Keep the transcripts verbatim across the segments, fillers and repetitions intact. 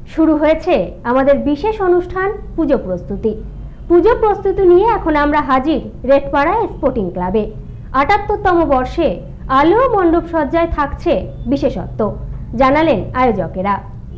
শুরু হয়েছে আমাদের বিশেষ অনুষ্ঠান পুজো প্রস্তুতি। পুজো প্রস্তুতি নিয়ে এখন আমরা হাজির রেটপাড়া স্পোর্টিং ক্লাবে। আটাত্তরতম বর্ষে আলো মণ্ডপ সজ্জায় থাকছে বিশেষত্ব, জানালেন আয়োজকেরা।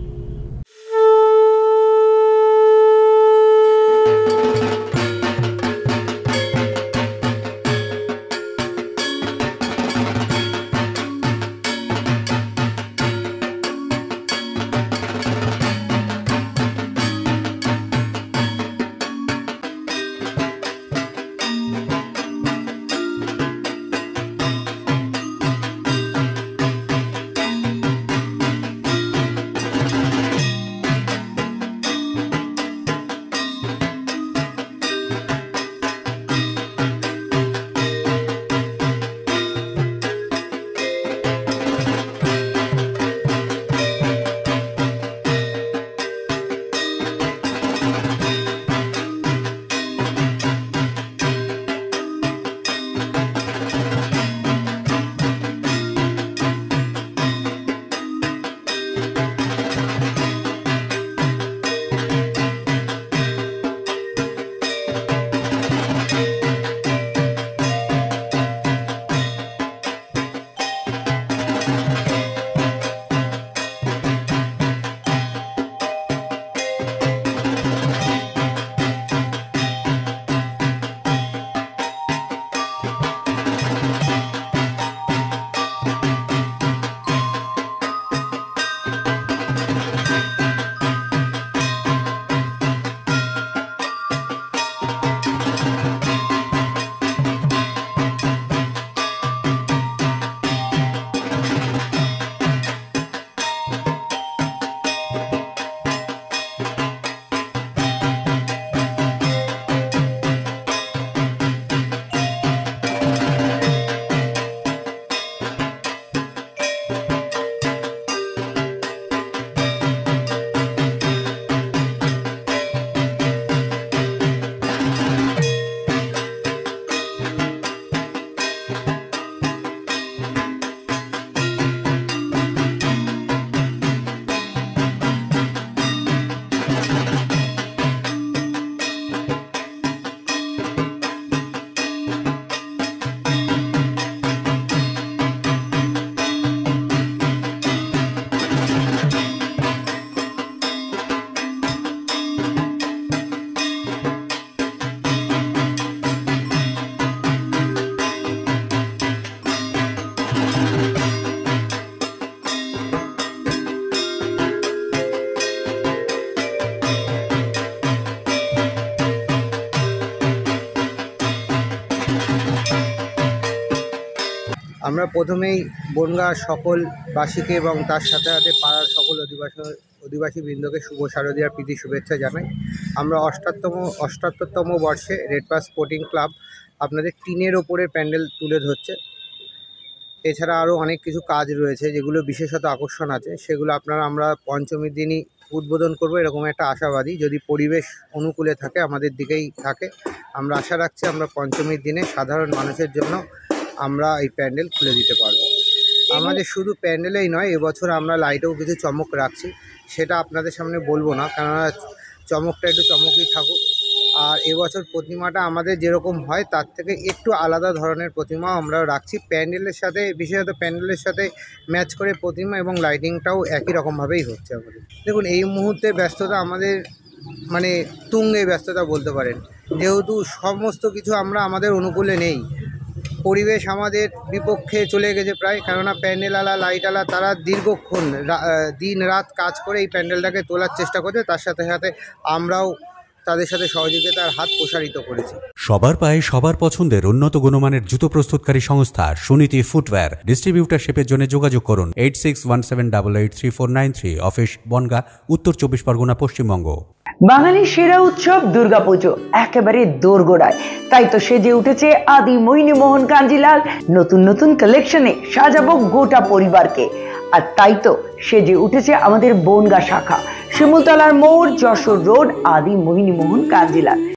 আমরা প্রথমেই বনগাঁ সকল বাসীকে এবং তার সাথে সাথে পাড়ার সকল অধিবাসী অধিবাসী বৃন্দকে শুভ শারদীয়ার প্রীতি শুভেচ্ছা জানাই। আমরা অষ্টাত্তম অষ্টাত্তরতম বর্ষে রেটপাড়া স্পোর্টিং ক্লাব আপনাদের টিনের ওপরে প্যান্ডেল তুলে ধরছে। এছাড়া আরও অনেক কিছু কাজ রয়েছে যেগুলো বিশেষত আকর্ষণ আছে, সেগুলো আপনারা আমরা পঞ্চমীর দিনই উদ্বোধন করব এরকম একটা আশাবাদী। যদি পরিবেশ অনুকূলে থাকে, আমাদের দিকেই থাকে, আমরা আশা রাখছি আমরা পঞ্চমীর দিনে সাধারণ মানুষের জন্য আমরা এই প্যান্ডেল খুলে দিতে পারবো। আমাদের শুধু প্যান্ডেলেই নয়, এবছর আমরা লাইটেও কিছু চমক রাখছি, সেটা আপনাদের সামনে বলবো না, কেননা চমকটা একটু চমকই থাকুক। আর এবছর প্রতিমাটা আমাদের যেরকম হয় তার থেকে একটু আলাদা ধরনের প্রতিমা আমরা রাখছি। প্যান্ডেলের সাথে, বিশেষত প্যান্ডেলের সাথে ম্যাচ করে প্রতিমা এবং লাইটিংটাও একই রকমভাবেই হচ্ছে আমাদের। দেখুন, এই মুহূর্তে ব্যস্ততা আমাদের মানে তুঙ্গে ব্যস্ততা বলতে পারেন, যেহেতু সমস্ত কিছু আমরা আমাদের অনুকূলে নেই। পরিবেশ আমাদের বিপক্ষে চলে গেছে প্রায়, কেননা প্যান্ডেলওয়ালা লাইটওয়ালা তারা দীর্ঘক্ষণ দিন রাত কাজ করে এই প্যান্ডেলটাকে তোলার চেষ্টা করছে, তার সাথে সাথে আমরাও তাদের সাথে সহযোগিতার হাত প্রসারিত করেছি। সবার পায়ে সবার পছন্দের উন্নত গুণমানের জুতো প্রস্তুতকারী সংস্থা সুনীতি ফুটওয়্যার ডিস্ট্রিবিউটারশিপের জন্য যোগাযোগ করুন eight six one seven double eight three four nine three. Office Bongaon, Uttar Chabbish Pargana, Paschimbanga. বাঙালির সেরা উৎসব দুর্গাপুজো একেবারে দোরগোড়ায়, তাই তো সেজে উঠেছে আদি মোহিনী মোহন কাঞ্জিলাল। নতুন নতুন কালেকশনে সাজাবো গোটা পরিবারকে, আর তাই তো সেজে উঠেছে আমাদের বনগাঁ শাখা, শিমুলতলার মোড়, যশোর রোড, আদি মোহিনী মোহন কাঞ্জিলাল।